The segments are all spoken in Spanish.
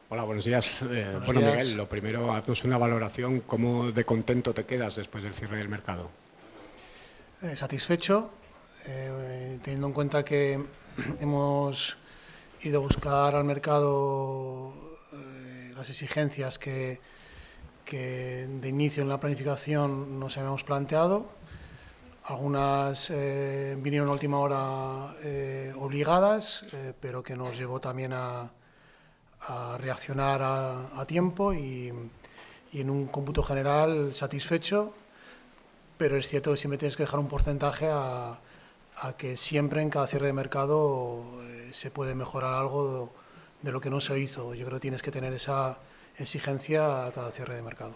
Hola, buenos días. Buenos Bueno, días. Miguel, lo primero, haznos una valoración. ¿Cómo de contento te quedas después del cierre del mercado? Satisfecho, teniendo en cuenta que hemos ido a buscar al mercado las exigencias que de inicio en la planificación nos habíamos planteado. Algunas vinieron a última hora obligadas, pero que nos llevó también a reaccionar a tiempo y en un cómputo general satisfecho, pero es cierto que siempre tienes que dejar un porcentaje a que siempre en cada cierre de mercado se puede mejorar algo de lo que no se hizo. Yo creo que tienes que tener esa exigencia a cada cierre de mercado.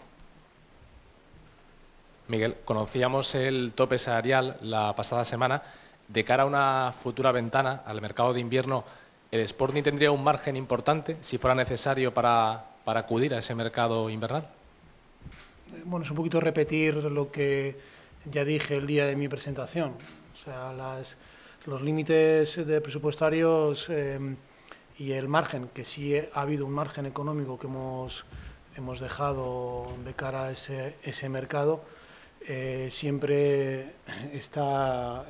Miguel, conocíamos el tope salarial la pasada semana. De cara a una futura ventana al mercado de invierno, ¿el Sporting tendría un margen importante si fuera necesario para acudir a ese mercado invernal? Bueno, es un poquito repetir lo que ya dije el día de mi presentación. O sea, los límites presupuestarios y el margen, que sí ha habido un margen económico que hemos dejado de cara a ese mercado, siempre está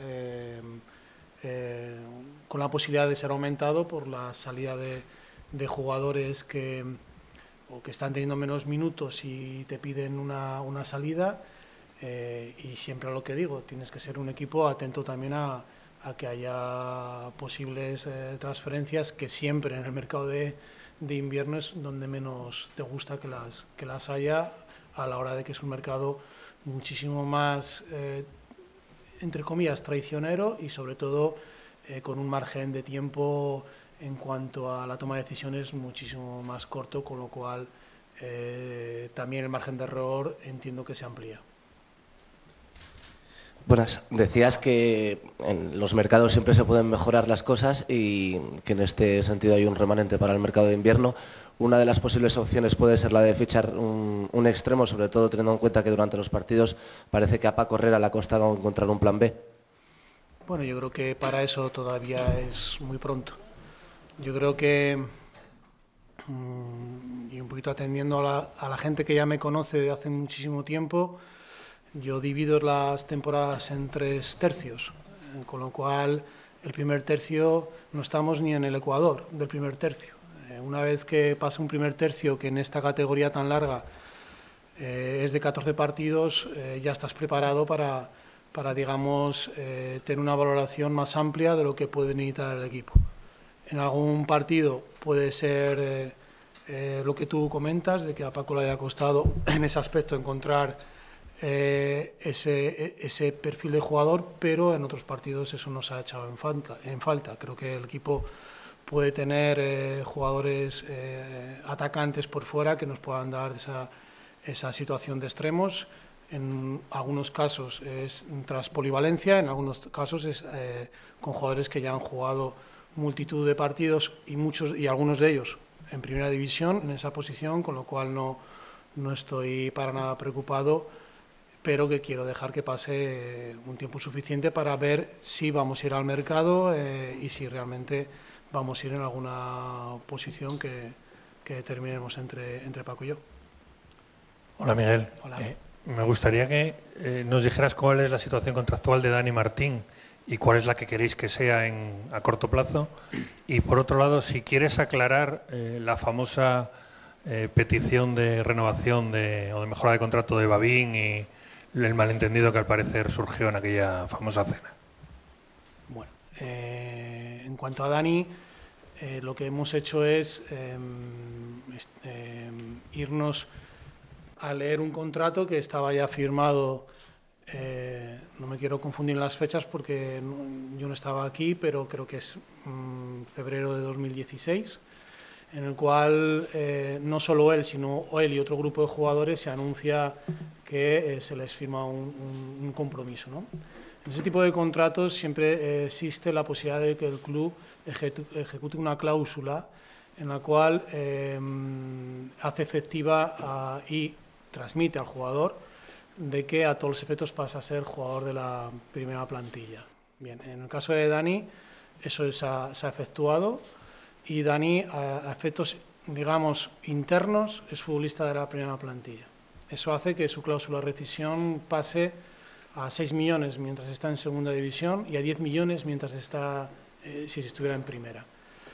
con la posibilidad de ser aumentado por la salida de jugadores que están teniendo menos minutos y te piden una salida, y siempre a lo que digo, tienes que ser un equipo atento también a que haya posibles transferencias, que siempre en el mercado de invierno es donde menos te gusta que las haya, a la hora de que es un mercado muchísimo más, entre comillas, traicionero y sobre todo con un margen de tiempo en cuanto a la toma de decisiones muchísimo más corto, con lo cual también el margen de error entiendo que se amplía. Buenas. Decías que en los mercados siempre se pueden mejorar las cosas y que en este sentido hay un remanente para el mercado de invierno. Una de las posibles opciones puede ser la de fichar un extremo, sobre todo teniendo en cuenta que durante los partidos parece que a Paco Herrera le ha costado encontrar un plan B. Bueno, yo creo que para eso todavía es muy pronto. Yo creo que, y un poquito atendiendo a la gente que ya me conoce de hace muchísimo tiempo, yo divido las temporadas en 3 tercios, con lo cual el primer tercio no estamos ni en el ecuador del primer tercio. Una vez que pasa un primer tercio, que en esta categoría tan larga es de 14 partidos, ya estás preparado para digamos, tener una valoración más amplia de lo que puede necesitar el equipo. En algún partido puede ser lo que tú comentas, de que a Paco le haya costado en ese aspecto encontrar ese perfil de jugador, pero en otros partidos eso nos ha echado en falta. Creo que el equipo puede tener jugadores atacantes por fuera que nos puedan dar esa situación de extremos. En algunos casos es tras polivalencia, en algunos casos es con jugadores que ya han jugado multitud de partidos y algunos de ellos en primera división en esa posición, con lo cual no estoy para nada preocupado, pero que quiero dejar que pase un tiempo suficiente para ver si vamos a ir al mercado y si realmente vamos a ir en alguna posición que determinemos entre Paco y yo. Hola, Miguel. Hola. Me gustaría que nos dijeras cuál es la situación contractual de Dani Martín y cuál es la que queréis que sea a corto plazo. Y por otro lado, si quieres aclarar la famosa petición de renovación o de mejora de contrato de Babín y el malentendido que al parecer surgió en aquella famosa cena. Bueno, en cuanto a Dani, lo que hemos hecho es irnos a leer un contrato que estaba ya firmado, no me quiero confundir en las fechas porque yo no estaba aquí, pero creo que es febrero de 2016, en el cual no solo él, sino él y otro grupo de jugadores se anuncia que se les firma un compromiso, ¿no? En ese tipo de contratos siempre existe la posibilidad de que el club ejecute una cláusula en la cual hace efectiva y transmite al jugador de que a todos los efectos pasa a ser jugador de la primera plantilla. Bien, en el caso de Dani, eso se ha efectuado y Dani, a efectos digamos, internos, es futbolista de la primera plantilla. Eso hace que su cláusula de rescisión pase a 6 millones mientras está en segunda división y a 10 millones mientras está, si estuviera en primera.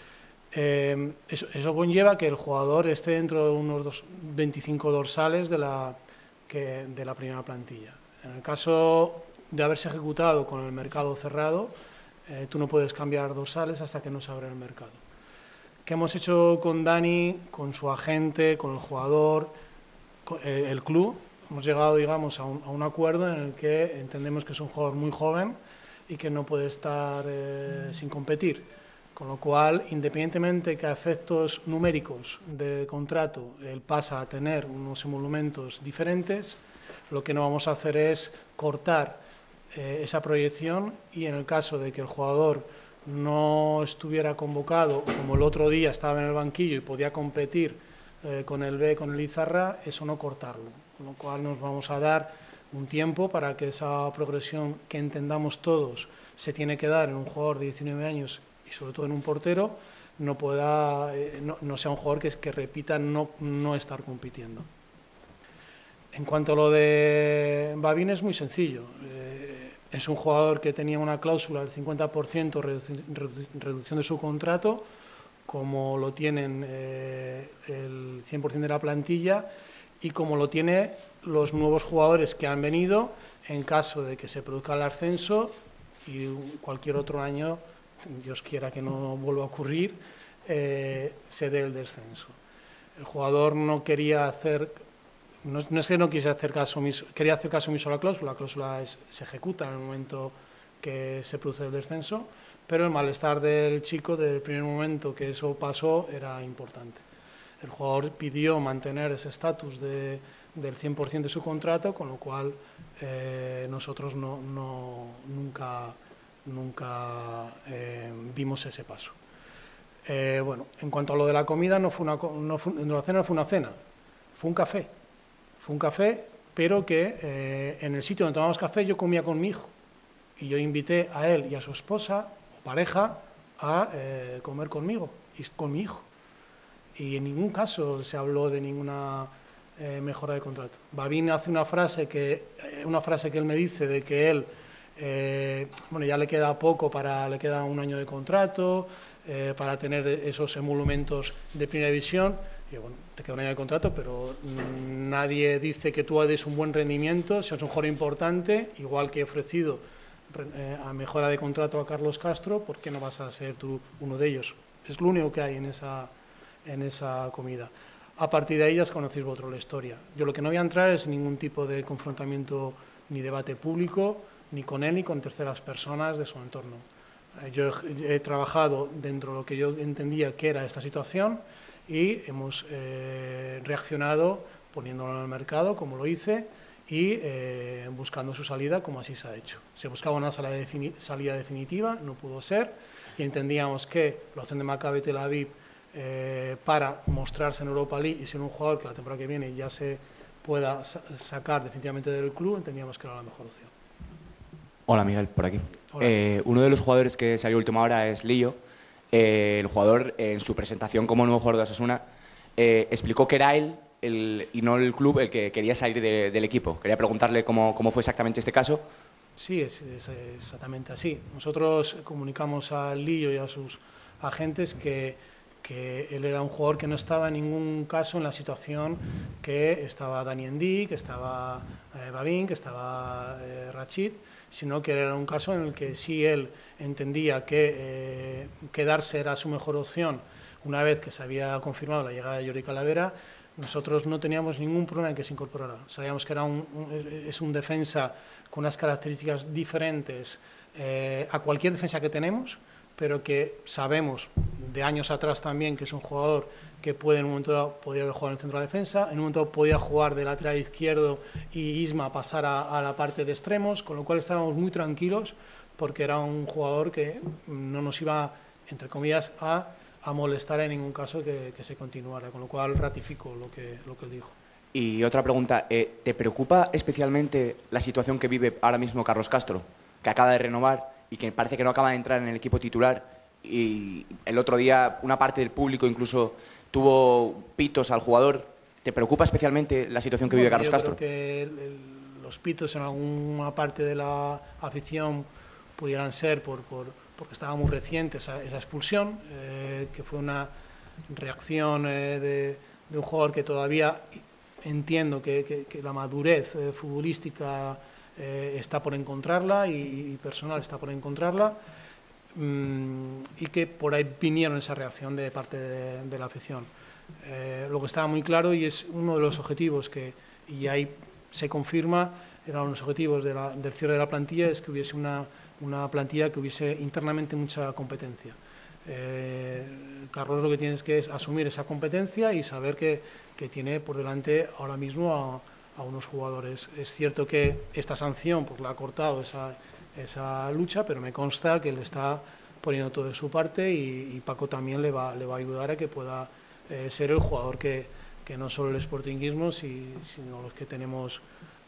Eso conlleva que el jugador esté dentro de unos 25 dorsales de la primera plantilla. En el caso de haberse ejecutado con el mercado cerrado, tú no puedes cambiar dorsales hasta que no se abra el mercado. ¿Qué hemos hecho con Dani, con su agente, con el jugador, con el club? Hemos llegado, digamos, a un acuerdo en el que entendemos que es un jugador muy joven y que no puede estar sin competir. Con lo cual, independientemente que a efectos numéricos de contrato él pasa a tener unos emolumentos diferentes, lo que no vamos a hacer es cortar esa proyección y en el caso de que el jugador no estuviera convocado, como el otro día estaba en el banquillo y podía competir con el B, con el Izarra, eso no cortarlo. Con lo cual nos vamos a dar un tiempo para que esa progresión que entendamos todos se tiene que dar en un jugador de 19 años y sobre todo en un portero, no sea un jugador que repita no estar compitiendo. En cuanto a lo de Babín, es muy sencillo. Es un jugador que tenía una cláusula del 50% reducción de su contrato, como lo tienen el 100% de la plantilla y como lo tienen los nuevos jugadores que han venido en caso de que se produzca el ascenso y cualquier otro año, Dios quiera que no vuelva a ocurrir, se dé el descenso. El jugador no quería hacer... No es que no quisiera hacer caso omiso, quería hacer caso omiso a la cláusula se ejecuta en el momento que se produce el descenso, pero el malestar del chico desde el primer momento que eso pasó era importante. El jugador pidió mantener ese estatus del 100% de su contrato, con lo cual nosotros nunca dimos ese paso. Bueno, en cuanto a lo de la comida, la cena no fue una cena, fue un café. Fue un café, pero que en el sitio donde tomamos café yo comía con mi hijo. Y yo invité a él y a su esposa, o pareja, a comer conmigo y con mi hijo. Y en ningún caso se habló de ninguna mejora de contrato. Babín hace una frase que él me dice de que él, bueno, ya le queda poco, le queda un año de contrato, para tener esos emolumentos de primera división. Y bueno, te queda un año de contrato, pero nadie dice que tú des un buen rendimiento, seas un jugador importante, igual que he ofrecido a mejora de contrato a Carlos Castro, ¿por qué no vas a ser tú uno de ellos? Es lo único que hay en esa comida. A partir de ahí ya conocéis vosotros la historia. Yo lo que no voy a entrar es ningún tipo de confrontamiento ni debate público, ni con él ni con terceras personas de su entorno. Yo he trabajado dentro de lo que yo entendía que era esta situación y hemos reaccionado poniéndolo en el mercado, como lo hice, y buscando su salida, como así se ha hecho. Se buscaba una salida definitiva, no pudo ser, y entendíamos que la opción de Maccabi Tel Aviv para mostrarse en Europa League y ser un jugador que la temporada que viene ya se pueda sacar definitivamente del club, entendíamos que era la mejor opción. Hola Miguel, por aquí. Hola. Uno de los jugadores que salió a última hora es Lillo. El jugador, en su presentación como nuevo jugador de Osasuna, explicó que era él y no el club el que quería salir del equipo. Quería preguntarle cómo fue exactamente este caso. Sí, es exactamente así. Nosotros comunicamos a Lillo y a sus agentes que él era un jugador que no estaba en ningún caso en la situación que estaba Dani Endi, que estaba Babín, que estaba Rachid, sino que era un caso en el que sí él entendía que quedarse era su mejor opción una vez que se había confirmado la llegada de Jordi Calavera. Nosotros no teníamos ningún problema en que se incorporara. Sabíamos que es un defensa con unas características diferentes a cualquier defensa que tenemos, pero que sabemos de años atrás también que es un jugador que en un momento dado podía haber jugado en el centro de la defensa, en un momento dado podía jugar de lateral izquierdo y Isma pasar a la parte de extremos, con lo cual estábamos muy tranquilos porque era un jugador que no nos iba, entre comillas, a molestar en ningún caso que se continuara, con lo cual ratifico lo que él dijo. Y otra pregunta, ¿te preocupa especialmente la situación que vive ahora mismo Carlos Castro, que acaba de renovar y que parece que no acaba de entrar en el equipo titular? Y el otro día una parte del público incluso tuvo pitos al jugador. ¿Te preocupa especialmente la situación que vive Carlos Castro? Yo creo que los pitos en alguna parte de la afición pudieran ser porque estaba muy reciente esa expulsión, que fue una reacción de un jugador que todavía entiendo que la madurez futbolística está por encontrarla y personal está por encontrarla, y que por ahí vinieron esa reacción de parte de la afición. Lo que estaba muy claro, y es uno de los objetivos y ahí se confirma, eran los objetivos del cierre de la plantilla, es que hubiese una plantilla que hubiese internamente mucha competencia. Carlos lo que tiene es asumir esa competencia y saber que tiene por delante ahora mismo a unos jugadores. Es cierto que esta sanción pues, la ha cortado esa lucha, pero me consta que él está poniendo todo de su parte y Paco también le va a ayudar a que pueda ser el jugador que no solo el sportinguismo, sino los que tenemos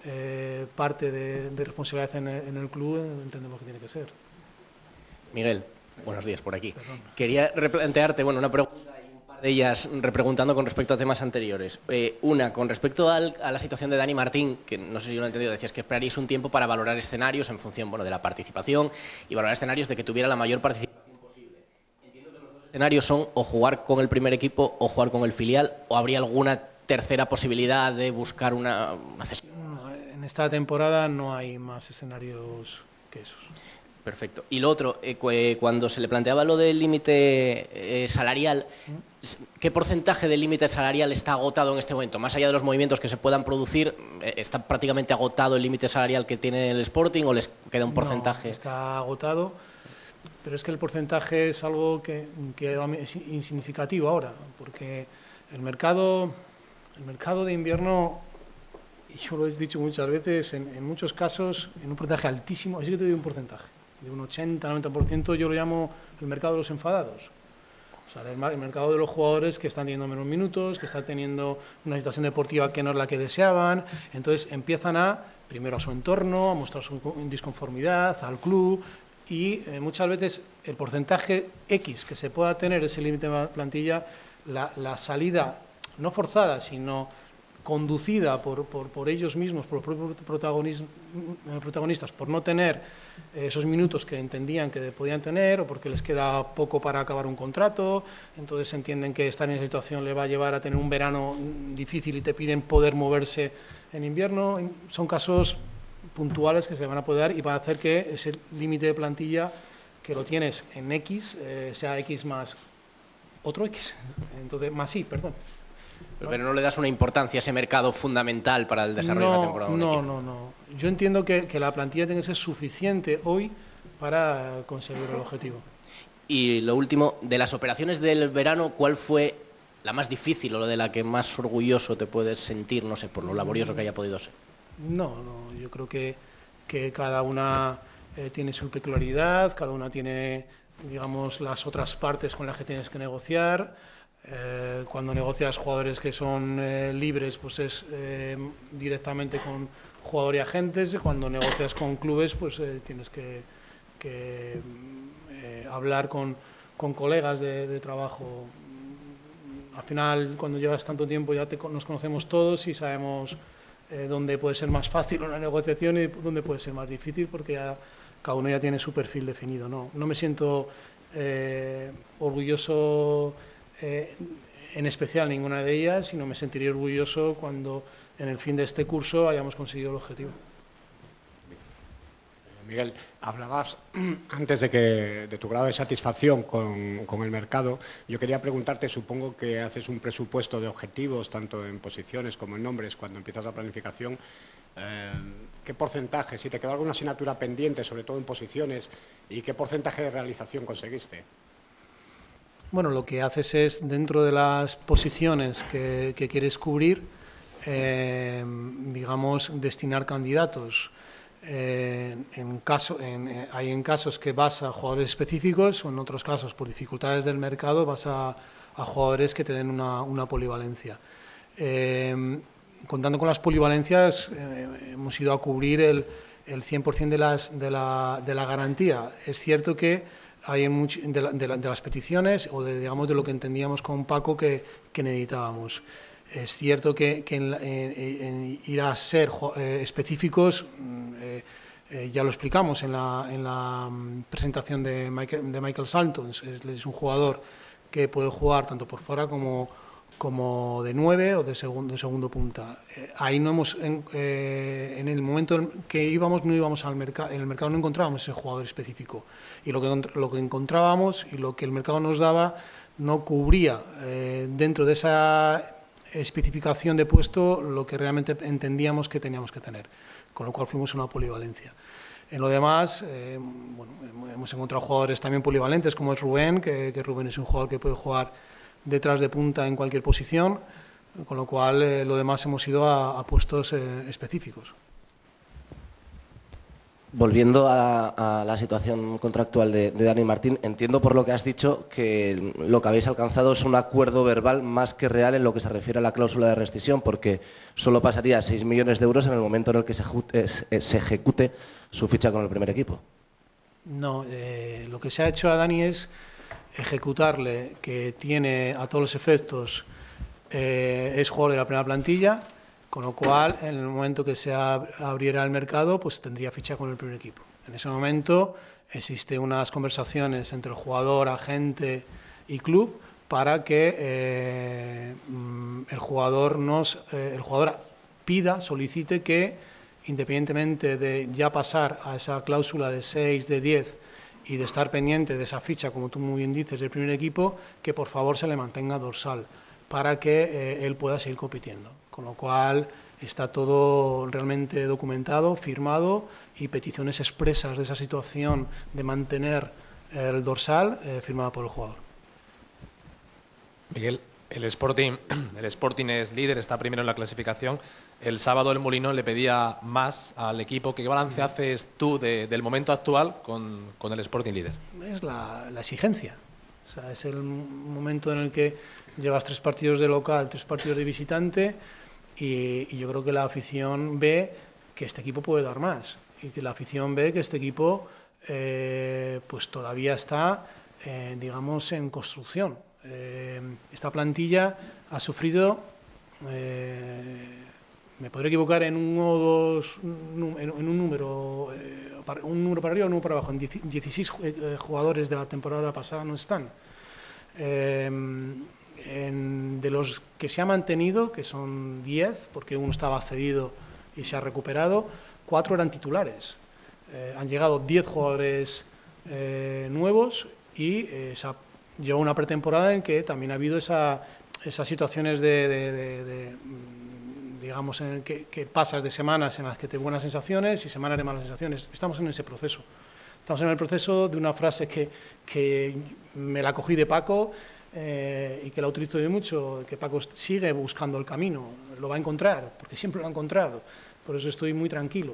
parte de responsabilidad en el club entendemos que tiene que ser. Miguel, buenos días por aquí. Perdón. Quería replantearte una pregunta y un par de ellas repreguntando con respecto a temas anteriores. Una, con respecto a la situación de Dani Martín, que no sé si yo lo he entendido, decías que esperaríais un tiempo para valorar escenarios en función de la participación y valorar escenarios de que tuviera la mayor participación posible. Entiendo que los dos escenarios son o jugar con el primer equipo o jugar con el filial, o habría alguna tercera posibilidad de buscar una cesión. En esta temporada no hay más escenarios que esos. Perfecto. Y lo otro, cuando se le planteaba lo del límite salarial, ¿qué porcentaje del límite salarial está agotado en este momento? Más allá de los movimientos que se puedan producir, ¿está prácticamente agotado el límite salarial que tiene el Sporting o les queda un porcentaje? No, está agotado, pero es que el porcentaje es algo que es insignificativo ahora, porque el mercado de invierno, y yo lo he dicho muchas veces, en muchos casos, en un porcentaje altísimo, así que te doy un porcentaje, de un 80-90%, yo lo llamo el mercado de los enfadados. O sea, el mercado de los jugadores que están teniendo menos minutos, que están teniendo una situación deportiva que no es la que deseaban, entonces empiezan primero a su entorno, a mostrar su disconformidad, al club, y muchas veces el porcentaje X que se pueda tener, ese límite de plantilla, la salida, no forzada, sino conducida por ellos mismos, por los propios protagonistas, por no tener esos minutos que entendían que podían tener o porque les queda poco para acabar un contrato, entonces entienden que estar en esa situación les va a llevar a tener un verano difícil y te piden poder moverse en invierno. Son casos puntuales que se van a poder dar y van a hacer que ese límite de plantilla que lo tienes en X sea X más otro X, entonces más Y, perdón. Pero no le das una importancia a ese mercado fundamental para el desarrollo de la temporada. No. Yo entiendo que la plantilla tiene que ser suficiente hoy para conseguir el objetivo. Y lo último, de las operaciones del verano, ¿cuál fue la más difícil o de la que más orgulloso te puedes sentir, no sé, por lo laborioso que haya podido ser? No, yo creo que cada una tiene su peculiaridad, cada una tiene, digamos, las otras partes con las que tienes que negociar. Cuando negocias jugadores que son libres, pues es directamente con jugador y agentes. Cuando negocias con clubes, pues tienes que hablar con colegas de trabajo. Al final, cuando llevas tanto tiempo, ya nos conocemos todos y sabemos dónde puede ser más fácil una negociación y dónde puede ser más difícil, porque cada uno ya tiene su perfil definido. No me siento orgulloso en especial ninguna de ellas, sino me sentiría orgulloso cuando en el fin de este curso hayamos conseguido el objetivo. Miguel, hablabas antes de tu grado de satisfacción con el mercado. Yo quería preguntarte, supongo que haces un presupuesto de objetivos, tanto en posiciones como en nombres, cuando empiezas la planificación. ¿Qué porcentaje, si te quedó alguna asignatura pendiente, sobre todo en posiciones, y qué porcentaje de realización conseguiste? Bueno, lo que haces es, dentro de las posiciones que quieres cubrir, digamos, destinar candidatos. Hay en casos que vas a jugadores específicos, o en otros casos, por dificultades del mercado, vas a jugadores que te den una polivalencia. Contando con las polivalencias, hemos ido a cubrir el 100% de la garantía. Es cierto que hay de las peticiones o digamos de lo que entendíamos con Paco que necesitábamos. Es cierto que en ir a ser específicos, ya lo explicamos en la presentación de Michael Santos, es un jugador que puede jugar tanto por fuera como de 9 o de segundo punta. Ahí no hemos, en el momento en que íbamos, no íbamos al mercado, en el mercado no encontrábamos ese jugador específico. Y lo que encontrábamos y lo que el mercado nos daba no cubría dentro de esa especificación de puesto lo que realmente entendíamos que teníamos que tener, con lo cual fuimos a una polivalencia. En lo demás, bueno, hemos encontrado jugadores también polivalentes, como es Rubén, que Rubén es un jugador que puede jugar detrás de punta en cualquier posición, con lo cual lo demás hemos ido a puestos específicos. Volviendo a la situación contractual de Dani Martín, entiendo por lo que has dicho que lo que habéis alcanzado es un acuerdo verbal más que real en lo que se refiere a la cláusula de rescisión, porque solo pasaría a 6 millones de euros en el momento en el que se ejecute su ficha con el primer equipo. No, lo que se ha hecho a Dani es ejecutarle que tiene a todos los efectos, es jugador de la primera plantilla, con lo cual, en el momento que se abriera el mercado, pues tendría ficha con el primer equipo. En ese momento existen unas conversaciones entre el jugador, agente y club para que el jugador pida, solicite que, independientemente de ya pasar a esa cláusula de 6, de 10 y de estar pendiente de esa ficha, como tú muy bien dices, del primer equipo, que por favor se le mantenga dorsal para que él pueda seguir compitiendo. Con lo cual está todo realmente documentado, firmado y peticiones expresas de esa situación de mantener el dorsal firmada por el jugador. Miguel, el Sporting es líder, está primero en la clasificación. El sábado el Molinón le pedía más al equipo. ¿Qué balance haces tú del momento actual con el Sporting líder? Es la exigencia. O sea, es el momento en el que llevas 3 partidos de local, 3 partidos de visitante y yo creo que la afición ve que este equipo puede dar más y que la afición ve que este equipo pues todavía está, digamos, en construcción. Esta plantilla ha sufrido, me podré equivocar en uno o dos, en un número para arriba o un número para abajo. En 16 jugadores de la temporada pasada no están. De los que se ha mantenido, que son 10, porque uno estaba cedido y se ha recuperado, 4 eran titulares. Han llegado 10 jugadores nuevos y se ha llevado una pretemporada en que también ha habido esas situaciones digamos, en que pasas de semanas en las que te buenas sensaciones y semanas de malas sensaciones. Estamos en ese proceso. Estamos en el proceso de una frase que me la cogí de Paco y que la utilizo yo mucho, que Paco sigue buscando el camino, lo va a encontrar, porque siempre lo ha encontrado, por eso estoy muy tranquilo.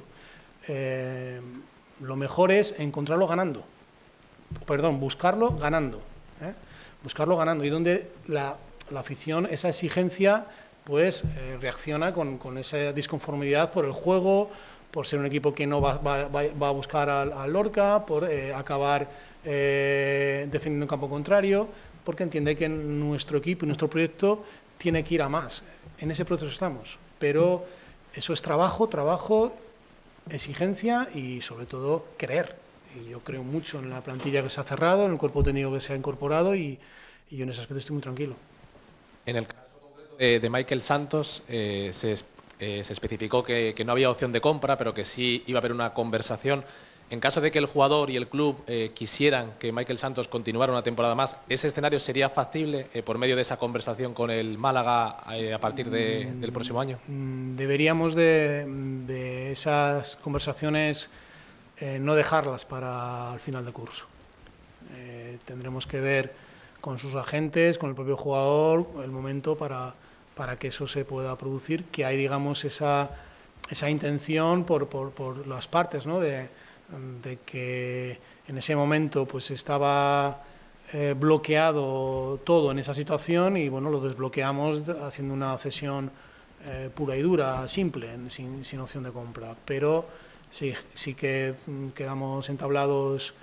Lo mejor es encontrarlo ganando, buscarlo ganando, buscarlo ganando, y donde la afición, esa exigencia, pues reacciona con esa disconformidad por el juego, por ser un equipo que no va a buscar al Lorca, por acabar defendiendo en campo contrario, porque entiende que nuestro equipo y nuestro proyecto tiene que ir a más. En ese proceso estamos, pero eso es trabajo, exigencia y sobre todo creer. Y yo creo mucho en la plantilla que se ha cerrado, en el cuerpo técnico que se ha incorporado y yo en ese aspecto estoy muy tranquilo. En el caso concreto de Michael Santos se especificó que no había opción de compra, pero que sí iba a haber una conversación. En caso de que el jugador y el club quisieran que Michael Santos continuara una temporada más, ¿ese escenario sería factible por medio de esa conversación con el Málaga a partir del próximo año? Deberíamos de esas conversaciones no dejarlas para el final de curso. Tendremos que ver con sus agentes, con el propio jugador, el momento para que eso se pueda producir, que hay, digamos, esa intención por las partes, ¿no? de que en ese momento pues estaba bloqueado todo en esa situación y bueno, lo desbloqueamos haciendo una cesión pura y dura, simple, sin opción de compra, pero sí que quedamos entablados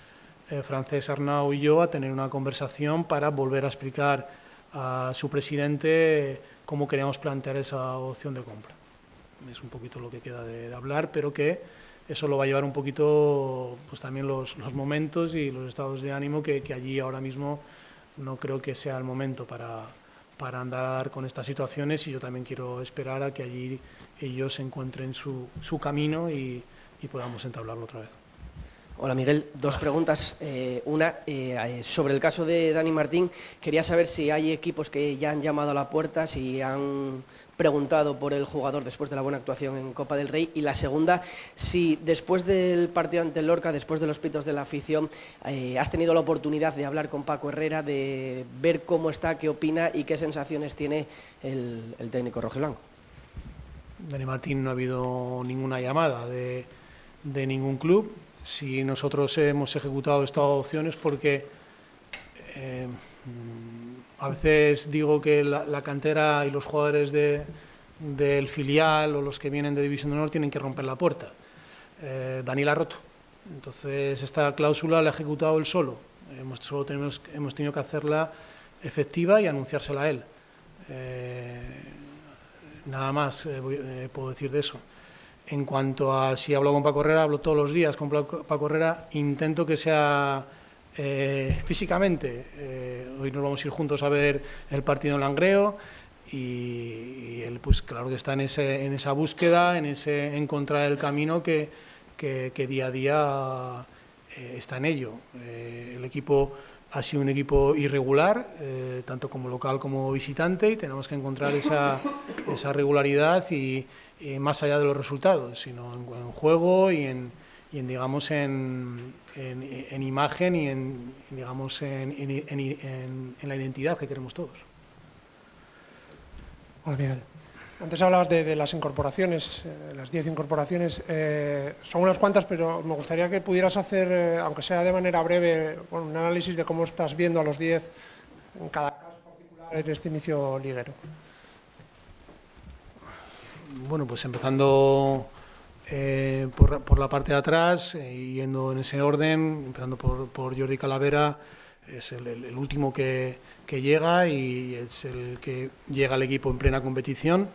Francesc Arnau y yo a tener una conversación para volver a explicar a su presidente cómo queríamos plantear esa opción de compra. Es un poquito lo que queda de hablar, pero que eso lo va a llevar un poquito pues también los momentos y los estados de ánimo que allí ahora mismo no creo que sea el momento para andar con estas situaciones, y yo también quiero esperar a que allí ellos encuentren su camino y podamos entablarlo otra vez. Hola Miguel, dos preguntas. Una, sobre el caso de Dani Martín, quería saber si hay equipos que ya han llamado a la puerta, si han preguntado por el jugador después de la buena actuación en Copa del Rey. Y la segunda, si después del partido ante el Lorca, después de los pitos de la afición, has tenido la oportunidad de hablar con Paco Herrera, de ver cómo está, qué opina y qué sensaciones tiene el técnico rojiblanco. Dani Martín, no ha habido ninguna llamada de ningún club. Si nosotros hemos ejecutado estas opciones porque a veces digo que la cantera y los jugadores del filial o los que vienen de División de Honor tienen que romper la puerta. Dani la ha roto. Entonces esta cláusula la ha ejecutado él solo. Hemos tenido que hacerla efectiva y anunciársela a él. Nada más puedo decir de eso. En cuanto a si hablo con Paco Herrera, hablo todos los días con Paco Herrera, intento que sea físicamente. Hoy nos vamos a ir juntos a ver el partido en Langreo y él pues claro que está en esa búsqueda, en encontrar el camino que día a día está en ello. El equipo ha sido un equipo irregular, tanto como local como visitante, y tenemos que encontrar esa regularidad y más allá de los resultados, sino en juego y en digamos en imagen y digamos en la identidad que queremos todos. Hola Miguel. Antes hablabas de las incorporaciones, las 10 incorporaciones. Son unas cuantas, pero me gustaría que pudieras hacer, aunque sea de manera breve, un análisis de cómo estás viendo a los 10 en cada caso particular en este inicio liguero. Bueno, pues empezando por la parte de atrás, yendo en ese orden, empezando por Jordi Calavera, es el último que llega y es el que llega al equipo en plena competición.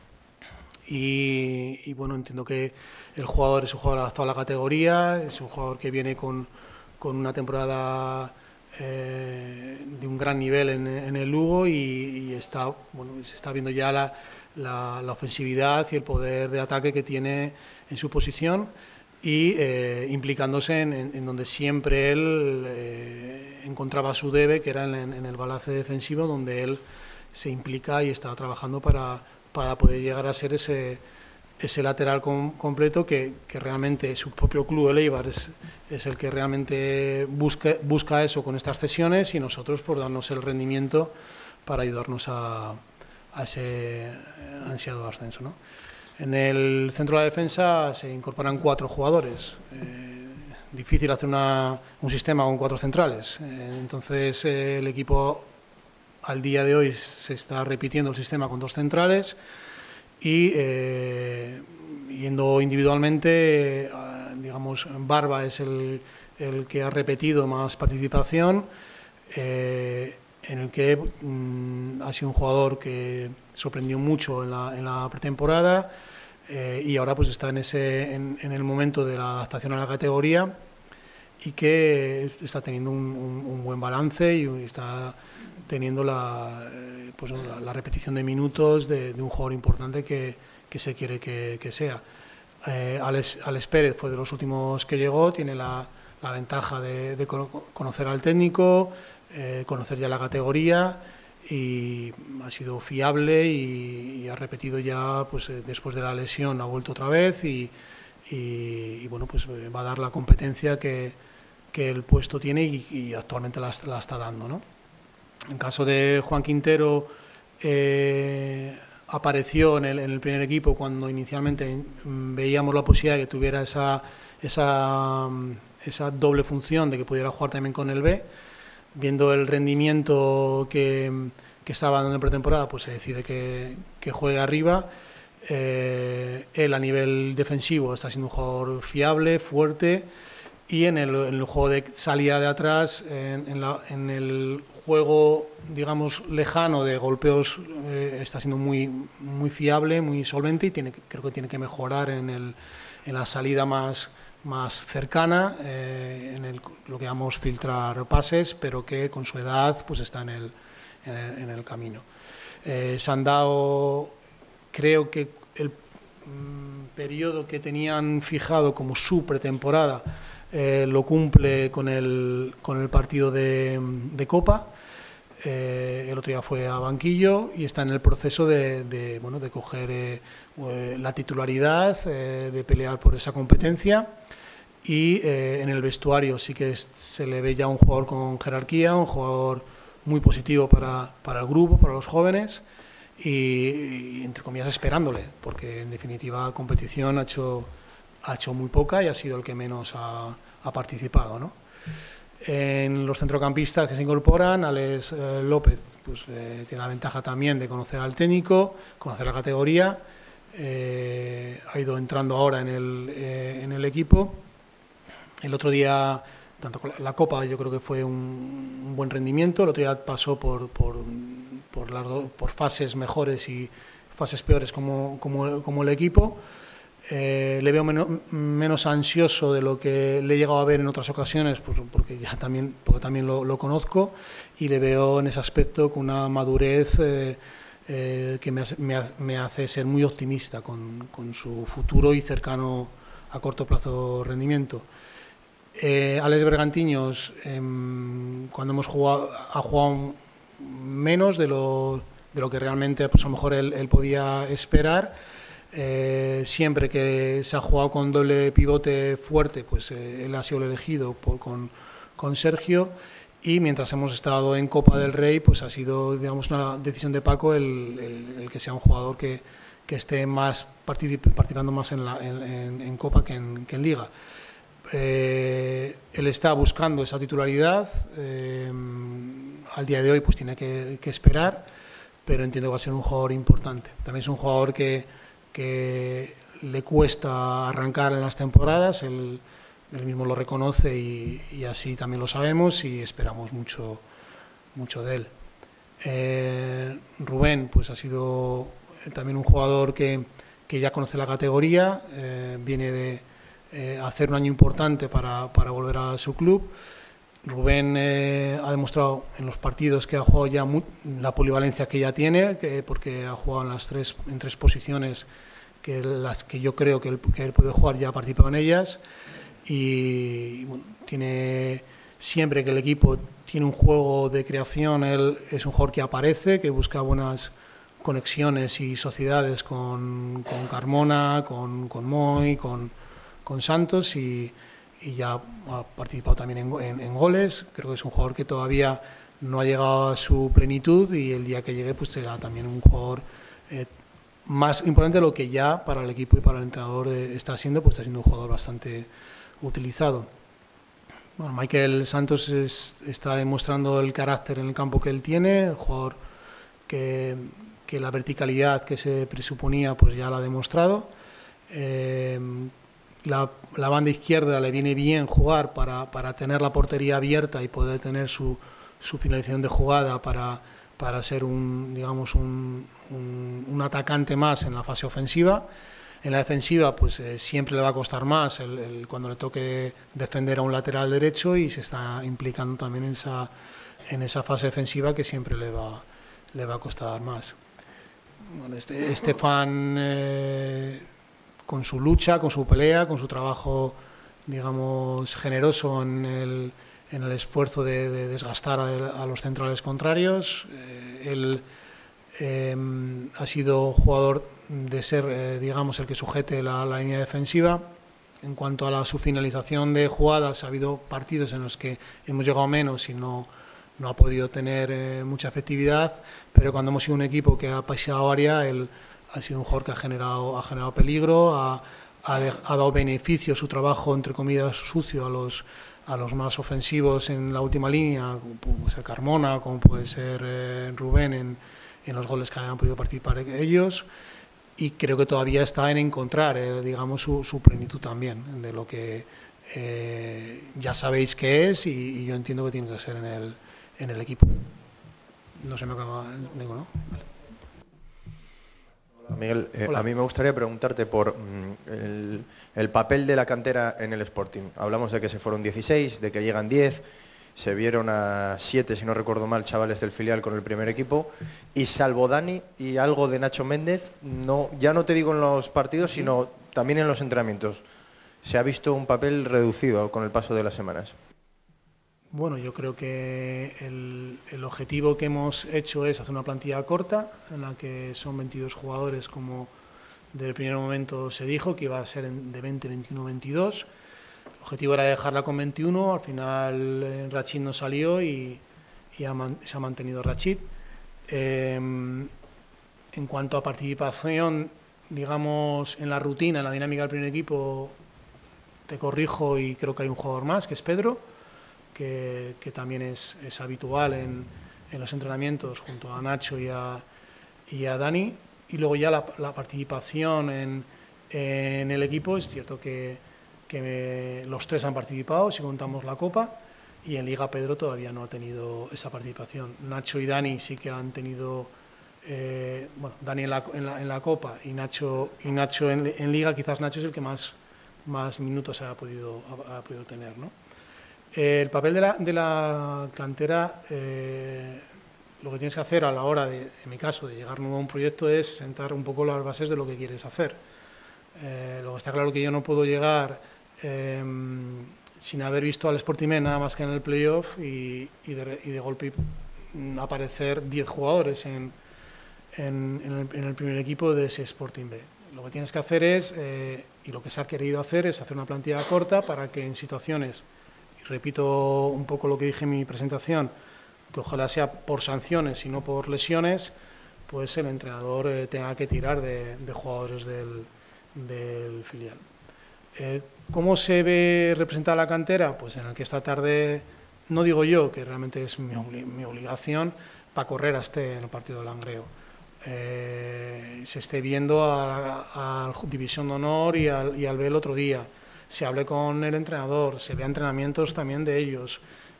Y bueno, entiendo que el jugador es un jugador adaptado a la categoría, es un jugador que viene con una temporada de un gran nivel en el Lugo y se está viendo ya la ofensividad y el poder de ataque que tiene en su posición y implicándose en donde siempre él encontraba su debe, que era en el balance defensivo, donde él se implica y está trabajando para poder llegar a ser ese lateral completo que realmente su propio club, el Eibar, es el que realmente busca eso con estas cesiones, y nosotros por darnos el rendimiento para ayudarnos a ese ansiado ascenso, ¿no? En el centro de la defensa se incorporan 4 jugadores. Difícil hacer un sistema con 4 centrales. Entonces el equipo al día de hoy se está repitiendo el sistema con 2 centrales y yendo individualmente, digamos, Barba es el que ha repetido más participación, en el que ha sido un jugador que sorprendió mucho en la pretemporada y ahora pues está en el momento de la adaptación a la categoría y que está teniendo un buen balance y está teniendo la repetición de minutos de un jugador importante que se quiere que sea. Alex Pérez fue de los últimos que llegó, tiene la ventaja de conocer al técnico, conocer ya la categoría, y ha sido fiable y ha repetido ya, pues después de la lesión ha vuelto otra vez y bueno, pues va a dar la competencia que el puesto tiene y actualmente la está dando, ¿no? En caso de Juan Quintero, apareció en el primer equipo cuando inicialmente veíamos la posibilidad de que tuviera esa doble función de que pudiera jugar también con el B. Viendo el rendimiento que estaba dando en pretemporada, pues se decide que juegue arriba. Él a nivel defensivo está siendo un jugador fiable, fuerte y en el juego de salida de atrás, en el juego, digamos, lejano de golpeos, está siendo muy fiable, muy solvente, y creo que tiene que mejorar en la salida más cercana, lo que llamamos filtrar pases, pero que con su edad pues está en el camino. Sandao, creo que el periodo que tenían fijado como su pretemporada lo cumple con el partido de Copa. El otro día fue a banquillo y está en el proceso de coger la titularidad, de pelear por esa competencia, y en el vestuario sí que se le ve ya un jugador con jerarquía, un jugador muy positivo para el grupo, para los jóvenes, y entre comillas esperándole, porque en definitiva competición ha hecho muy poca y ha sido el que menos ha participado, ¿no? En los centrocampistas que se incorporan, Alex López pues, tiene la ventaja también de conocer al técnico, conocer la categoría, ha ido entrando ahora en el equipo. El otro día, tanto la Copa, yo creo que fue un buen rendimiento. El otro día pasó por fases mejores y fases peores como el equipo. Le veo menos ansioso de lo que le he llegado a ver en otras ocasiones, porque también lo conozco, y le veo en ese aspecto con una madurez que me hace ser muy optimista con su futuro y cercano a corto plazo rendimiento. Alex Bergantiños, cuando ha jugado menos de lo que realmente pues, a lo mejor él podía esperar. Siempre que se ha jugado con doble pivote fuerte, pues él ha sido el elegido con Sergio, y mientras hemos estado en Copa del Rey, pues ha sido, digamos, una decisión de Paco el que sea un jugador que esté más participando más en Copa que en Liga. Él está buscando esa titularidad, al día de hoy pues tiene que esperar, pero entiendo que va a ser un jugador importante. También es un jugador que le cuesta arrancar en las temporadas, él mismo lo reconoce y así también lo sabemos y esperamos mucho de él. Rubén pues ha sido también un jugador que ya conoce la categoría, viene de hacer un año importante para volver a su club. Rubén ha demostrado en los partidos que ha jugado ya la polivalencia que ya tiene, porque ha jugado en tres posiciones, las que yo creo que él puede jugar, ya ha participado en ellas, y bueno, siempre que el equipo tiene un juego de creación, él es un jugador que aparece, que busca buenas conexiones y sociedades con Carmona, con Moy, con Santos, y ya ha participado también en goles. Creo que es un jugador que todavía no ha llegado a su plenitud, y el día que llegue pues será también un jugador más importante de lo que ya para el equipo y para el entrenador está siendo, pues está siendo un jugador bastante utilizado. Bueno, Michael Santos está demostrando el carácter en el campo que él tiene, el jugador que la verticalidad que se presuponía pues ya la ha demostrado. La banda izquierda le viene bien jugar para tener la portería abierta y poder tener su finalización de jugada para ser un atacante más en la fase ofensiva. En la defensiva pues siempre le va a costar más cuando le toque defender a un lateral derecho, y se está implicando también en esa fase defensiva que siempre le va a costar más. Bueno, Estefan, con su lucha, con su pelea, con su trabajo, digamos, generoso en el esfuerzo de desgastar a los centrales contrarios. Él ha sido jugador de ser, digamos, el que sujete la línea defensiva. En cuanto a su finalización de jugadas, ha habido partidos en los que hemos llegado menos y no ha podido tener mucha efectividad, pero cuando hemos sido un equipo que ha pasado área, él ha sido un jugador que ha generado peligro, ha dado beneficio a su trabajo, entre comillas, sucio a los más ofensivos en la última línea, como puede ser Carmona, como puede ser Rubén en los goles que hayan podido participar ellos, y creo que todavía está en encontrar, digamos, su plenitud también, de lo que ya sabéis qué es y yo entiendo que tiene que ser en el equipo. No se me acaba, digo, ¿no? Hola, Miguel, Hola. a mí me gustaría preguntarte por el papel de la cantera en el Sporting. Hablamos de que se fueron 16, de que llegan 10, se vieron a 7, si no recuerdo mal, chavales del filial con el primer equipo, y salvo Dani y algo de Nacho Méndez, ya no te digo en los partidos, sino también en los entrenamientos. Se ha visto un papel reducido con el paso de las semanas. Bueno, yo creo que el objetivo que hemos hecho es hacer una plantilla corta, en la que son 22 jugadores, como desde el primer momento se dijo, que iba a ser de 20, 21, 22. El objetivo era dejarla con 21, al final Rachid no salió y se ha mantenido Rachid. En cuanto a participación, digamos, en la rutina, en la dinámica del primer equipo, te corrijo y creo que hay un jugador más, que es Pedro, que también es habitual en los entrenamientos junto a Nacho y a Dani. Y luego ya la participación en el equipo, es cierto que los tres han participado, si contamos la Copa, y en Liga Pedro todavía no ha tenido esa participación. Nacho y Dani sí que han tenido, bueno, Dani en la Copa y Nacho en Liga. Quizás Nacho es el que más minutos ha podido tener, ¿no? El papel de la cantera, lo que tienes que hacer a la hora de, en mi caso, de llegar nuevo a un proyecto es sentar un poco las bases de lo que quieres hacer. Luego está claro que yo no puedo llegar sin haber visto al Sporting B nada más que en el playoff y de golpe aparecer 10 jugadores en el primer equipo de ese Sporting B. Lo que tienes que hacer es, y lo que se ha querido hacer es hacer una plantilla corta para que en situaciones, y repito un poco lo que dije en mi presentación, que ojalá sea por sanciones y no por lesiones, pues el entrenador tenga que tirar de jugadores del filial. ¿Cómo se ve representada la cantera? Pues en el que esta tarde, no digo yo, que realmente es mi obligación, para correr en el partido de Langreo. Se esté viendo a División de Honor y al B el otro día, se hable con el entrenador, se vea entrenamientos también de ellos.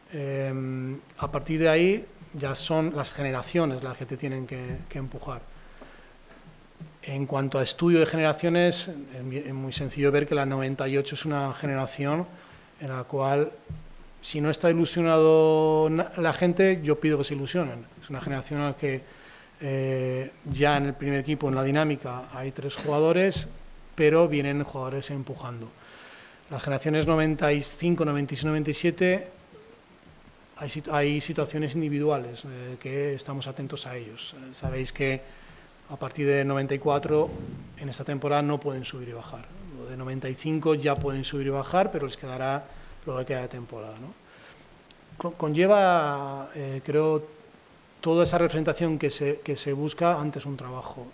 A partir de ahí ya son las generaciones las que te tienen que empujar. En cuanto a estudio de generaciones, es muy sencillo ver que la 98 es una generación en la cual, si no está ilusionado la gente, yo pido que se ilusionen. Es una generación en la que ya en el primer equipo, en la dinámica, hay 3 jugadores, pero vienen jugadores empujando. Las generaciones 95, 96, 97, hay situaciones individuales que estamos atentos a ellos. Sabéis que a partir de 94, en esta temporada no pueden subir y bajar. Lo de 95 ya pueden subir y bajar, pero les quedará lo que queda de temporada, ¿no? Conlleva, creo, toda esa representación que se busca antes un trabajo.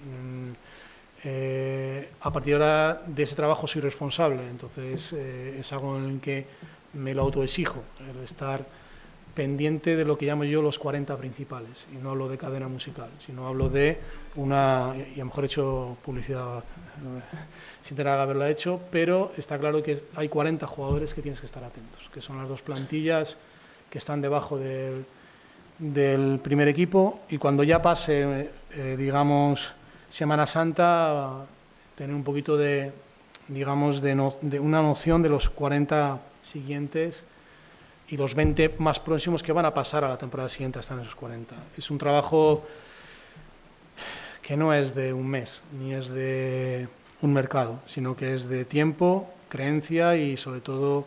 A partir de ahora de ese trabajo soy responsable, entonces es algo en el que me lo autoexijo, el estar pendiente de lo que llamo yo los 40 principales, y no hablo de cadena musical, sino hablo de una, y a lo mejor he hecho publicidad sin tener que haberla hecho, pero está claro que hay 40 jugadores que tienes que estar atentos, que son las 2 plantillas que están debajo del primer equipo, y cuando ya pase, digamos, Semana Santa, tener un poquito de, digamos, de una noción de los 40 siguientes y los 20 más próximos que van a pasar a la temporada siguiente hasta en esos 40. Es un trabajo que no es de un mes, ni es de un mercado, sino que es de tiempo, creencia y sobre todo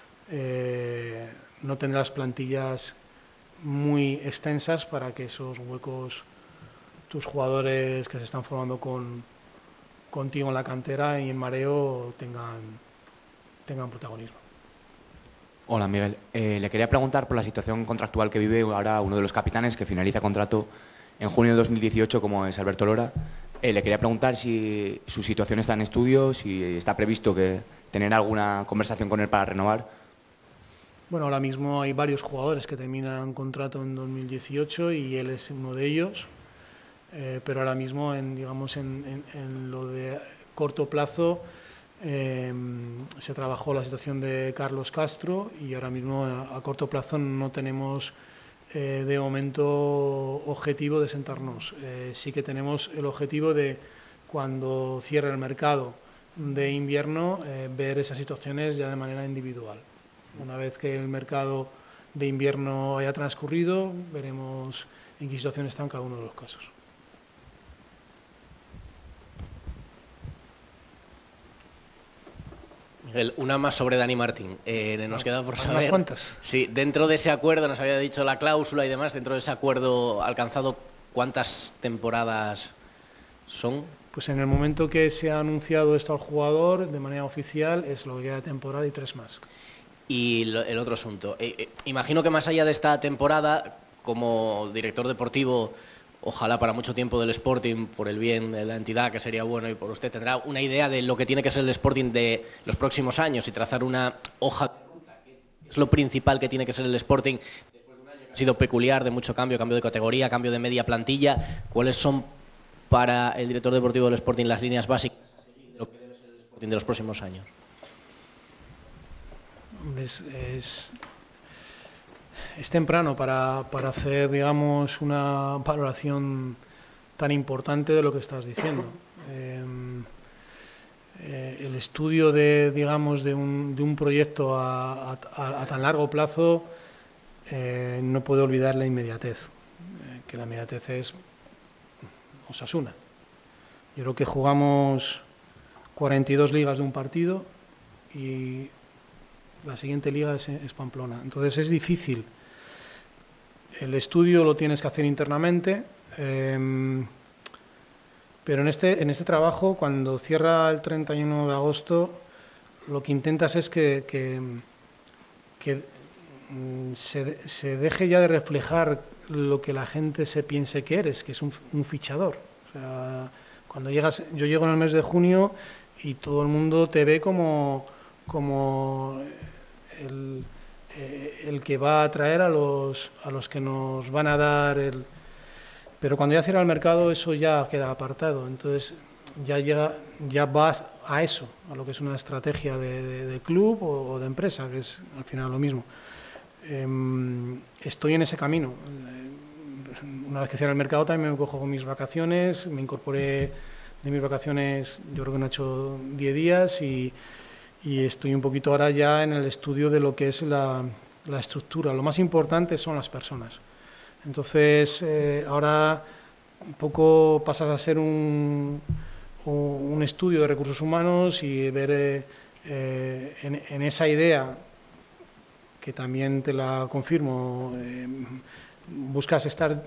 no tener las plantillas muy extensas para que esos huecos, tus jugadores que se están formando contigo en la cantera y en mareo tengan protagonismo. Hola Miguel, le quería preguntar por la situación contractual que vive ahora uno de los capitanes que finaliza contrato en junio de 2018, como es Alberto Lora. Le quería preguntar si su situación está en estudio, si está previsto tener alguna conversación con él para renovar. Bueno, ahora mismo hay varios jugadores que terminan contrato en 2018 y él es uno de ellos, pero ahora mismo, digamos, en lo de corto plazo, Se trabajó la situación de Carlos Castro y ahora mismo a corto plazo no tenemos de momento objetivo de sentarnos. Sí que tenemos el objetivo de, cuando cierre el mercado de invierno, ver esas situaciones ya de manera individual. Una vez que el mercado de invierno haya transcurrido, veremos en qué situación está en cada uno de los casos. Miguel, una más sobre Dani Martín. Nos queda por saber. ¿Unas cuantas? Sí, dentro de ese acuerdo, nos había dicho la cláusula y demás, dentro de ese acuerdo alcanzado, ¿cuántas temporadas son? Pues en el momento que se ha anunciado esto al jugador de manera oficial, es lo que queda de temporada y 3 más. Y el otro asunto. Imagino que más allá de esta temporada, como director deportivo, ojalá para mucho tiempo del Sporting, por el bien de la entidad, que sería bueno, y por usted, tendrá una idea de lo que tiene que ser el Sporting de los próximos años y trazar una hoja de ruta, que es lo principal que tiene que ser el Sporting después de un año que ha sido peculiar, de mucho cambio de categoría, cambio de media plantilla. ¿Cuáles son para el director deportivo del Sporting las líneas básicas a seguir de lo que debe ser el Sporting de los próximos años? Es temprano para hacer, digamos, una valoración tan importante de lo que estás diciendo. El estudio de, digamos, de un proyecto a tan largo plazo no puede olvidar la inmediatez, que la inmediatez es Osasuna. Yo creo que jugamos 42 ligas de un partido y la siguiente liga es Pamplona. Entonces es difícil. El estudio lo tienes que hacer internamente, pero en este trabajo, cuando cierra el 31 de agosto, lo que intentas es que se deje ya de reflejar lo que la gente se piense que eres, que es un fichador. O sea, cuando llegas, yo llego en el mes de junio y todo el mundo te ve como el que va a atraer a los que nos van a dar el... Pero cuando ya cierra el mercado, eso ya queda apartado. Entonces ya vas a eso, a lo que es una estrategia de club o de empresa, que es al final lo mismo. Estoy en ese camino. Una vez que cierra el mercado también me cojo con mis vacaciones, me incorporé de mis vacaciones, yo creo que no he hecho 10 días y estoy un poquito ahora ya en el estudio de lo que es la estructura. Lo más importante son las personas. Entonces, ahora un poco pasas a ser un estudio de recursos humanos y ver en esa idea, que también te la confirmo, buscas estar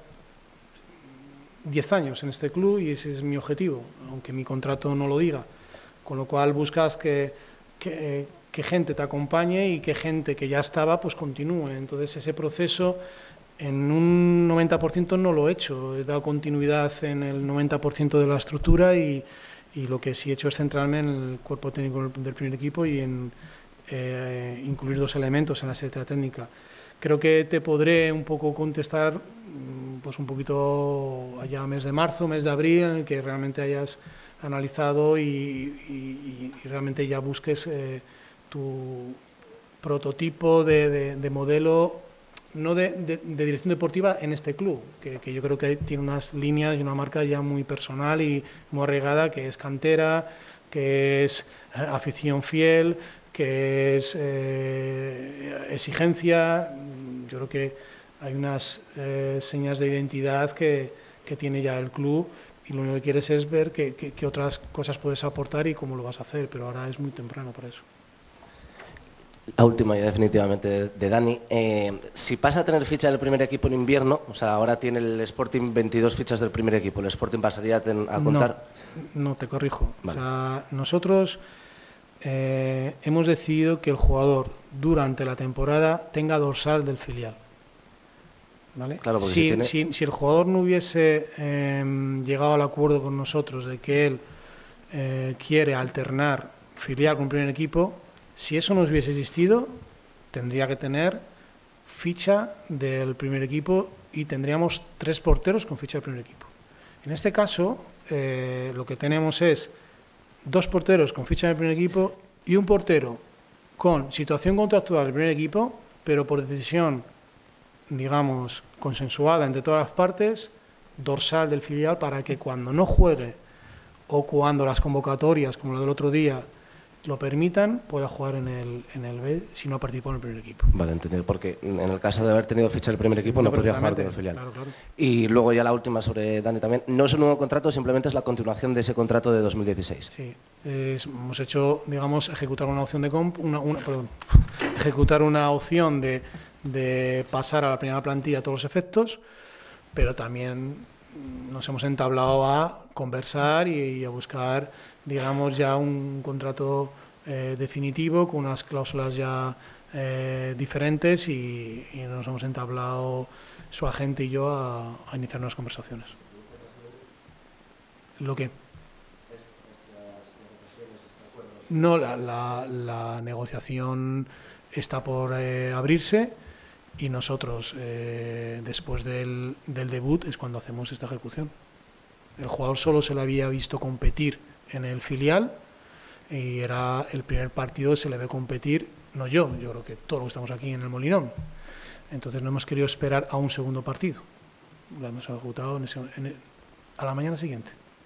10 años en este club y ese es mi objetivo, aunque mi contrato no lo diga. Con lo cual buscas que gente te acompañe y que gente que ya estaba pues continúe. Entonces ese proceso en un 90% no lo he hecho, he dado continuidad en el 90% de la estructura y lo que sí he hecho es centrarme en el cuerpo técnico del primer equipo y en incluir 2 elementos en la secretaría técnica. Creo que te podré un poco contestar pues un poquito allá mes de marzo, mes de abril, en el que realmente hayas analizado y realmente ya busques tu prototipo de modelo, no de dirección deportiva en este club, que yo creo que tiene unas líneas y una marca ya muy personal y muy arraigada, que es cantera, que es afición fiel, que es exigencia. Yo creo que hay unas señas de identidad que tiene ya el club y lo único que quieres es ver qué otras cosas puedes aportar y cómo lo vas a hacer, pero ahora es muy temprano para eso. La última ya definitivamente de Dani. Si pasa a tener ficha del primer equipo en invierno, o sea, ahora tiene el Sporting 22 fichas del primer equipo, ¿el Sporting pasaría a contar? No, te corrijo. Vale. O sea, nosotros hemos decidido que el jugador durante la temporada tenga dorsal del filial. ¿Vale? Claro, porque si el jugador no hubiese llegado al acuerdo con nosotros de que él quiere alternar filial con primer equipo, si eso no hubiese existido, tendría que tener ficha del primer equipo y tendríamos 3 porteros con ficha del primer equipo. En este caso, lo que tenemos es 2 porteros con ficha en el primer equipo y un portero con situación contractual del primer equipo, pero por decisión, digamos, consensuada entre todas las partes, dorsal del filial, para que cuando no juegue o cuando las convocatorias, como la del otro día, lo permitan, pueda jugar en el B si no participó en el primer equipo. Vale, entendido, porque en el caso de haber tenido ficha del primer equipo no podría jugar con el filial. Claro, claro. Y luego ya la última sobre Dani también. No es un nuevo contrato, simplemente es la continuación de ese contrato de 2016. Sí, hemos hecho, digamos, ejecutar una opción de ejecutar una opción de pasar a la primera plantilla a todos los efectos, pero también nos hemos entablado a conversar y a buscar, digamos, ya un contrato definitivo con unas cláusulas ya diferentes y nos hemos entablado su agente y yo a iniciar unas conversaciones. ¿Lo qué? No, la negociación está por abrirse y nosotros, después del debut, es cuando hacemos esta ejecución. El jugador solo se le había visto competir en el filial y era el primer partido que se le ve competir, no yo creo que todos los que estamos aquí en el Molinón. Entonces no hemos querido esperar a un segundo partido. Lo hemos ejecutado a la mañana siguiente.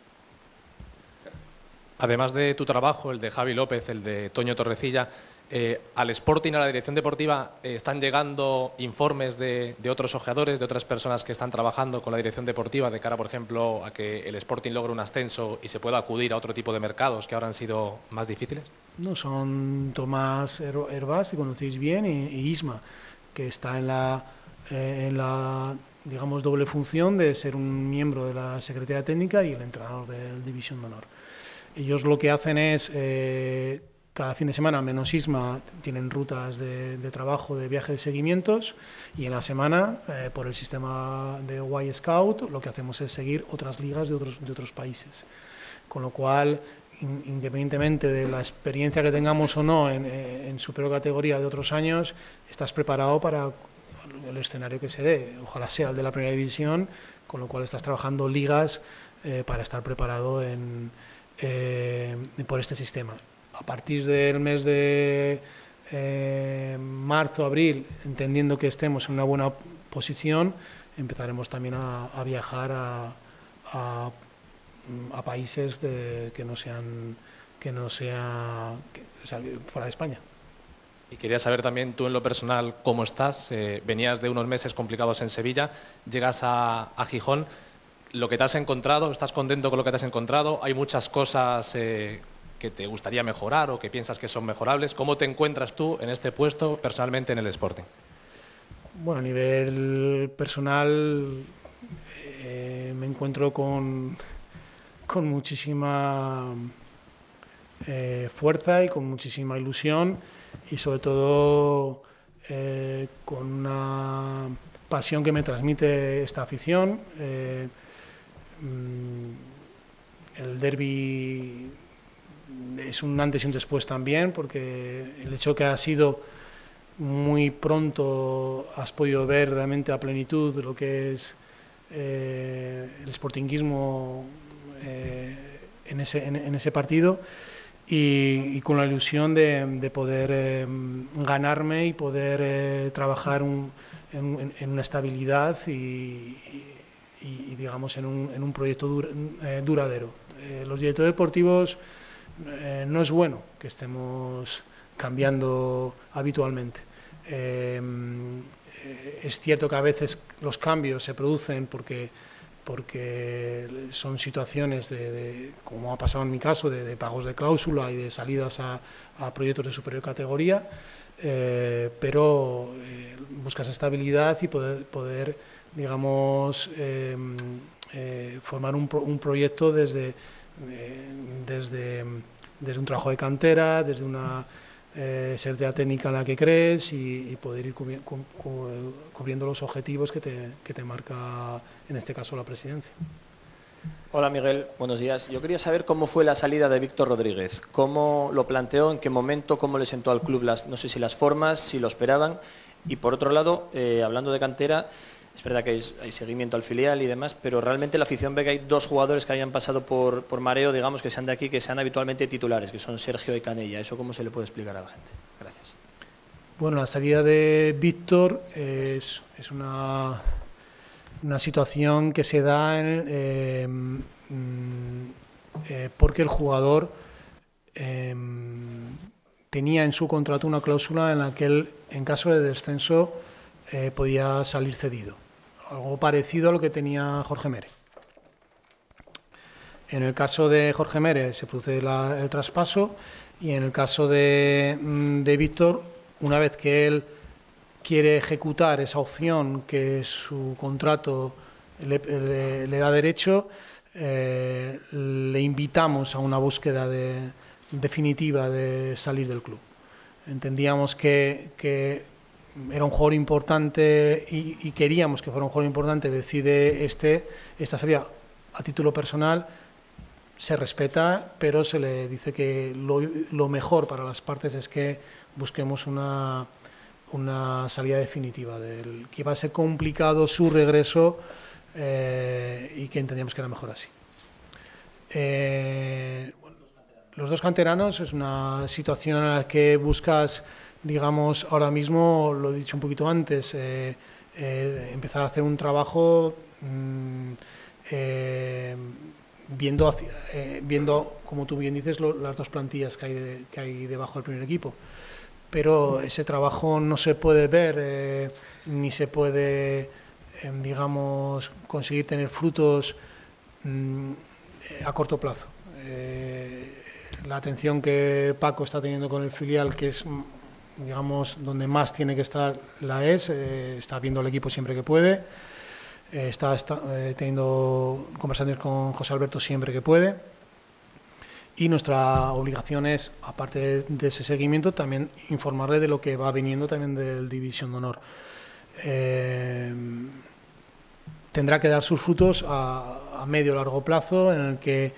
Además de tu trabajo, el de Javi López, el de Toño Torrecilla, al Sporting, a la dirección deportiva, están llegando informes de otros ojeadores, de otras personas que están trabajando con la dirección deportiva de cara, por ejemplo, a que el Sporting logre un ascenso y se pueda acudir a otro tipo de mercados que ahora han sido más difíciles. No, son Tomás Herbás, que conocéis bien, y Isma, que está en la digamos, doble función de ser un miembro de la Secretaría Técnica y el entrenador del División de Honor. Ellos lo que hacen es, cada fin de semana, menos Isma, tienen rutas de trabajo, de viaje de seguimientos, y en la semana, por el sistema de Y Scout, lo que hacemos es seguir otras ligas de otros países. Con lo cual, independientemente de la experiencia que tengamos o no en superior categoría de otros años, estás preparado para el escenario que se dé. Ojalá sea el de la primera división, con lo cual estás trabajando ligas para estar preparado por este sistema. A partir del mes de marzo, abril, entendiendo que estemos en una buena posición, empezaremos también a viajar a países que no sean fuera de España. Y quería saber también tú en lo personal cómo estás. Venías de unos meses complicados en Sevilla, llegas a Gijón. Lo que te has encontrado, ¿estás contento con lo que te has encontrado? ¿Hay muchas cosas que te gustaría mejorar o que piensas que son mejorables? ¿Cómo te encuentras tú en este puesto personalmente en el Sporting? Bueno, a nivel personal me encuentro con muchísima fuerza y con muchísima ilusión y sobre todo con una pasión que me transmite esta afición. El derbi es un antes y un después también, porque el hecho que ha sido muy pronto has podido ver realmente a plenitud lo que es el sportinguismo en ese partido y con la ilusión de poder ganarme y poder trabajar en una estabilidad y digamos en un proyecto duradero. Los directores deportivos no es bueno que estemos cambiando habitualmente. Es cierto que a veces los cambios se producen porque son situaciones como ha pasado en mi caso, de pagos de cláusula y de salidas a proyectos de superior categoría, pero buscas estabilidad y poder digamos, formar un proyecto desde un trabajo de cantera, desde una secretaría técnica en la que crees y poder ir cubriendo los objetivos que te marca, en este caso, la presidencia. Hola Miguel, buenos días. Yo quería saber cómo fue la salida de Víctor Rodríguez, cómo lo planteó, en qué momento, cómo le sentó al club, no sé si las formas, si lo esperaban. Y por otro lado, hablando de cantera, Es verdad que hay seguimiento al filial y demás, pero realmente la afición ve que hay 2 jugadores que hayan pasado por mareo, digamos, que sean de aquí, que sean habitualmente titulares, que son Sergio y Canella. ¿Eso cómo se le puede explicar a la gente? Gracias. Bueno, la salida de Víctor es una situación que se da porque el jugador tenía en su contrato una cláusula en la que él, en caso de descenso, podía salir cedido. Algo parecido a lo que tenía Jorge Mere. En el caso de Jorge Mere se produce el traspaso y en el caso de Víctor, una vez que él quiere ejecutar esa opción que su contrato le da derecho, le invitamos a una búsqueda definitiva de salir del club. Entendíamos que era un jugador importante y queríamos que fuera un jugador importante, decide esta salida a título personal, se respeta, pero se le dice que lo mejor para las partes es que busquemos una salida definitiva, que iba a ser complicado su regreso y que entendíamos que era mejor así. Los 2 canteranos es una situación en la que buscas, digamos, ahora mismo, lo he dicho un poquito antes, empezar a hacer un trabajo viendo, como tú bien dices, las 2 plantillas que hay debajo del primer equipo. Pero ese trabajo no se puede ver ni se puede, digamos, conseguir tener frutos a corto plazo. La atención que Paco está teniendo con el filial, que es, digamos, donde más tiene que estar, está viendo al equipo siempre que puede, está teniendo conversaciones con José Alberto siempre que puede, y nuestra obligación es, aparte de ese seguimiento, también informarle de lo que va viniendo también del División de Honor. Tendrá que dar sus frutos a medio o largo plazo, en el que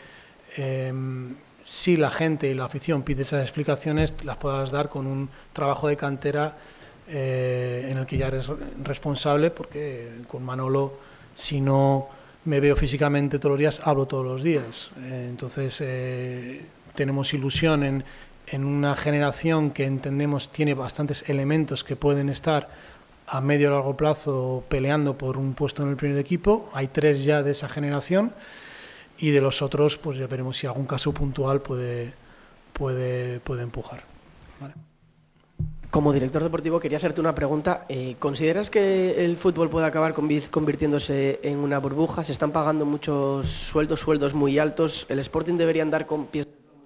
si la gente y la afición pide esas explicaciones, las puedas dar con un trabajo de cantera en el que ya eres responsable, porque con Manolo, si no me veo físicamente todos los días, hablo todos los días. Entonces tenemos ilusión en una generación que entendemos tiene bastantes elementos que pueden estar a medio o largo plazo peleando por un puesto en el primer equipo. Hay 3 ya de esa generación, y de los otros pues ya veremos si algún caso puntual puede empujar. ¿Vale? Como director deportivo quería hacerte una pregunta. ¿Consideras que el fútbol puede acabar convirtiéndose en una burbuja? Se están pagando muchos sueldos muy altos. ¿El Sporting debería andar con pies?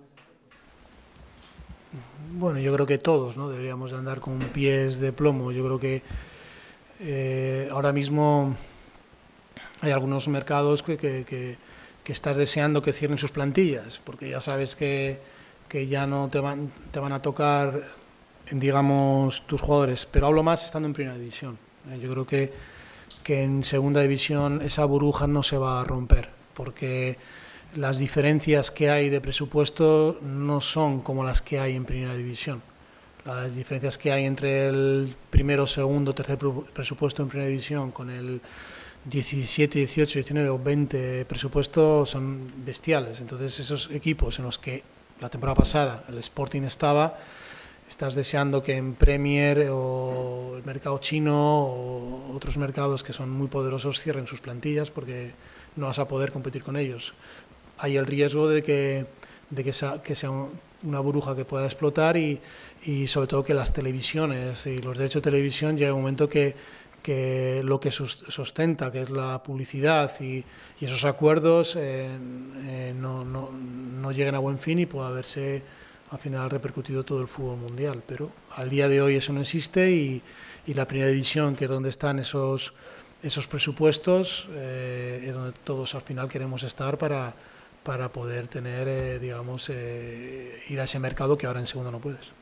Bueno, yo creo que todos, ¿no?, deberíamos de andar con pies de plomo. Yo creo que ahora mismo hay algunos mercados que estás deseando que cierren sus plantillas, porque ya sabes que ya no te van a tocar, digamos, tus jugadores, pero hablo más estando en primera división. Yo creo que en segunda división esa burbuja no se va a romper, porque las diferencias que hay de presupuesto no son como las que hay en primera división. Las diferencias que hay entre el primero, segundo, tercer presupuesto en primera división con el 17, 18, 19 o 20 presupuestos son bestiales. Entonces esos equipos en los que la temporada pasada el Sporting estás deseando que en Premier o el mercado chino o otros mercados que son muy poderosos cierren sus plantillas, porque no vas a poder competir con ellos. Hay el riesgo de que sea una burbuja que pueda explotar y sobre todo que las televisiones y los derechos de televisión llegue un momento que lo que sustenta, que es la publicidad y esos acuerdos, no lleguen a buen fin y pueda haberse al final repercutido todo el fútbol mundial. Pero al día de hoy eso no existe y la primera división, que es donde están esos presupuestos, es donde todos al final queremos estar para poder tener, digamos, ir a ese mercado que ahora en segunda no puedes.